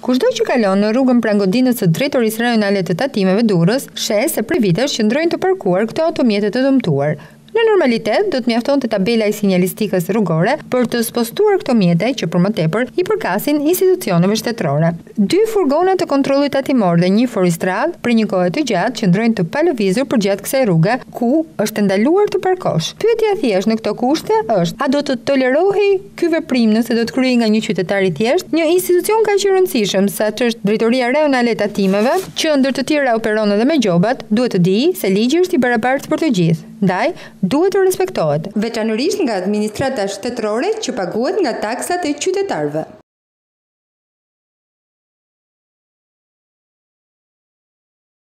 Kushdo që kalon në rrugën pranë godinës së drejtorisë rajonale të tatimeve Durrës, sheh se për vitesh qëndrojnë të parkuar këto automjete të dëmtuar. Në normalitet, do të mjaftonte tabela e sinjalistikës rrugore për të spostuar këto mjete që për më tepër i përkasin institucioneve shtetërore. 2 furgona të kontrollit tatimor dhe 1 foristrad për një kohë të gjatë qëndrojnë të palëvizur përgjatë kësaj rruge, ku është ndaluar të parkosh. Pyetja thjesht në këto kushte është: a do të tolerohej ky veprim nëse do të kryej nga një qytetar i thjesht? Një institucion kaq i rëndësishëm sa ç'është Drejtoria Rajonale e Tatimeve, që ndër të tjera operon edhe me gjobat, duhet të dijë se ligji është i barabartë për të gjithë. Ndaj, duhet të respektohet, veçanërisht nga administrata shtetërore që paguhet nga taksat e qytetarëve.